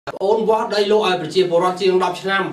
អូនវត្តដីលោកឲ្យប្រជាពលរដ្ឋជាង10ឆ្នាំ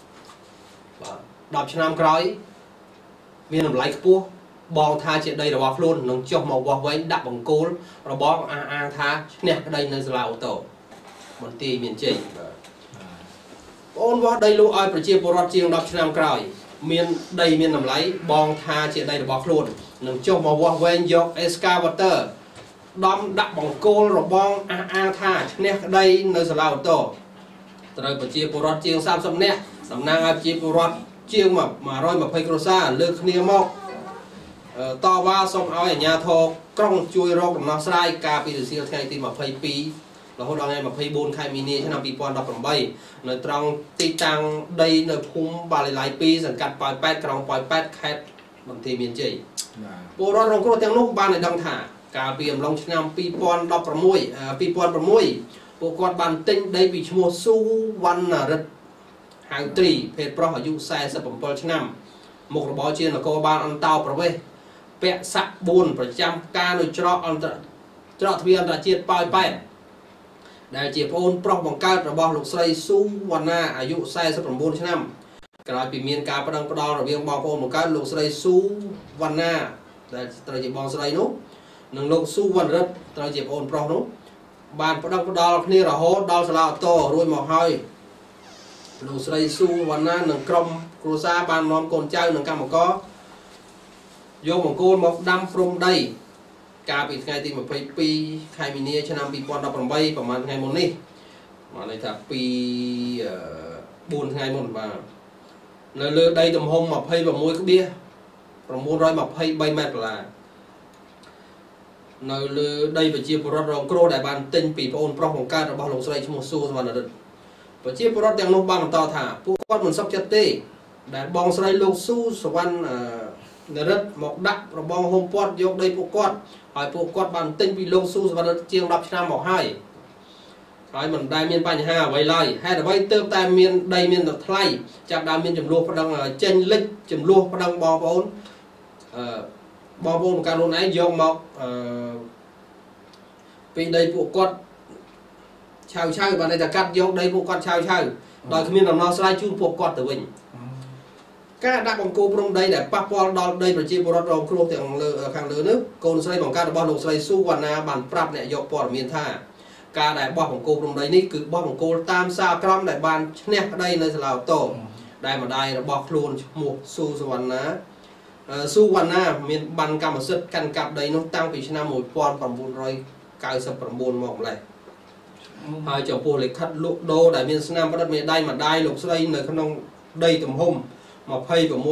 បាទ10ឆ្នាំក្រោយមានតម្លៃខ្ពស់បងថាជាដីរបស់ខ្លួននឹងចុះមកវាស់វែងដាក់បង្គោលរបស់អាងថាឈ្នះក្តីនៅសាលាអូតូមន្ទីរមានជ័យអូនវត្តដីលោកឲ្យប្រជាពលរដ្ឋជាង10ឆ្នាំក្រោយមានដីមានតម្លៃបងថាជាដីរបស់ខ្លួននឹងចុះមកវាស់វែងយក excavator ដំដាក់បង្គោលរបងអាងថាឈ្នះក្តីនៅសាលាអូតូត្រូវប្រជាពលរដ្ឋជាង30នាក់តំណាងឲ្យប្រជាពលរដ្ឋជាង120គ្រួសារលើកគ្នាមកតវ៉ាសូមឲ្យអាជ្ញាធរក្រុងជួយរកដំណោះស្រាយការពីរសៀលថ្ងៃទី22រហូតដល់ថ្ងៃ24ខែមីនាឆ្នាំ2018នៅត្រង់ទីតាំងដីនៅភូមិបាលីឡៃ2សង្កាត់ប៉ោយប៉ែតក្រុងប៉ោយប៉ែតខេត្តបន្ទាយមានជ័យពលរដ្ឋរងគ្រោះទាំងនោះបានឲ្យដឹងថាកាលពីអំឡុងឆ្នាំ2006ពួកគាត់បានទិញដីពីឈ្មោះស៊ូវណ្ណរិទ្ធហៅត្រីភេទប្រុសអាយុ47ឆ្នាំមុខរបរជានគរបាលអន្តោប្រវេសន៍ពាក់ស័ក្តិ4ប្រចាំការនៅច្រកទ្វារអន្តរជាតិប៉ោយប៉ែតដែលជាប្អូនប្រុសបង្កើតរបស់លោកស្រីស៊ូវណ្ណាអាយុ49ឆ្នាំក្រោយពីមានការប្តឹងផ្តល់រវាងបងប្អូនបង្កើតលោកស្រីស៊ូវណ្ណាដែលត្រូវជាបងស្រីនោះនិងលោកស៊ូវណ្ណរិទ្ធត្រូវជាប្អូនប្រុសនោះបានប្តឹងផ្តល់គ្នារហូតដល់សាលាអូតូរួចមកហើយលោកស្រីស៊ូវណ្ណានិងក្រុមគ្រួសារបាននាំកូនចៅនិងកម្មករយកបង្គោលមកដាំព្រំដីកាលពីថ្ងៃទី22ខែមីនាឆ្នាំ2018ប្រហែលថ្ងៃមុននេះមកន័យថា4ថ្ងៃមុនបាទនៅលើដីទំហំ26.923ម៉ែត្រដុល្លារនៅលើដីប្រជាពលរដ្ឋរងគ្រោះដែលបានទិញពីប្អូនប្រុសបង្កើតរបស់លោកស្រីឈ្មោះស៊ូវណ្ណរិទ្ធប្រជាពលរដ្ឋទាំងនោះបានបន្តថាពួកគាត់មិនសុខចិត្តទេដែលបងស្រីលោកស៊ូសវណ្ណរិទ្ធមកដាក់របងហុំព័ទ្ធយកដីពួកគាត់ហើយពួកគាត់បានទិញពីលោកស៊ូសវណ្ណរិទ្ធជាង10ឆ្នាំមកហើយមិនដែលមានបញ្ហាអ្វីឡើយហេតុអ្វីទើបតែមានដីមានថ្លៃចាប់ដើមមានចំនួនប្តឹងចេញលិចចំនួនប្តឹងបងប្អូនបង្កើតខ្លួនឯងយកមកពីដីពួកគាត់ឆាវបានតែកាត់យកដីពួកគាត់ឆាវដោយគ្មានដំណោះស្រាយជូនពួកគាត់ទៅវិញការដាក់បង្គោលព្រំដីដែលប៉ះពាល់ដល់ដីប្រជាពលរដ្ឋរងគ្រោះទាំងលើខាងលើនេះកូនស្រីបង្កើតរបស់លោកស្រីស៊ូវណ្ណាបានប្រាប់អ្នកយកព័ត៌មានថាការដែលបោះបង្គោលព្រំដីនេះគឺបោះបង្គោលតាមសារក្រមដែលបានឈ្នះក្តីនៅសាលាអូតូដែលម្ដាយរបស់ខ្លួនឈ្មោះស៊ូវណ្ណាមានបានកម្មសិទ្ធិកាន់កាប់ដីនោះតាំងពីឆ្នាំ1999មកម្លេះហើយចំពោះលិខិតលក់ដូរដែលមានស្នាមប្រឌិតមេដៃម្ដាយលោកស្រីនៅក្នុងដីទំហំ26.2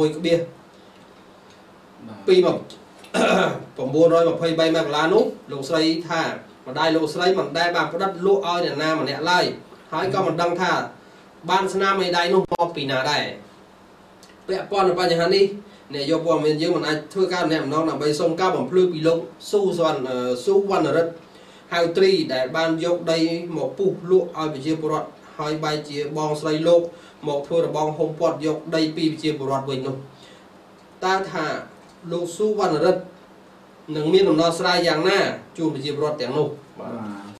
ពី923ម៉ែត្រដុល្លារនោះលោកស្រីថាម្ដាយលោកស្រីមិនដែលបានផ្តិតលក់ឲ្យអ្នកណាម្នាក់ឡើយហើយក៏មិនដឹងថាបានស្នាមមេដៃនោះមកពីណាដែរពាក់ព័ន្ធនឹងបញ្ហានេះអ្នកយកព័ត៌មានយើងមិនអាចធ្វើការណែនាំដើម្បីសុំការបំភ្លឺពីលោកស៊ូវណ្ណរិទ្ធហៅត្រីដែលបានយកដីមកពុះលក់ឲ្យប្រជាពលរដ្ឋហើយបែរជាបងស្រីលោកមកធ្វើរបងហុំព័ទ្ធយកដីពីប្រជាពលរដ្ឋវិញនោះតើថាលោកស៊ូវណ្ណរិទ្ធនឹងមានដំណោះស្រាយយ៉ាងណាជូនប្រជាពលរដ្ឋទាំងនោះបាទ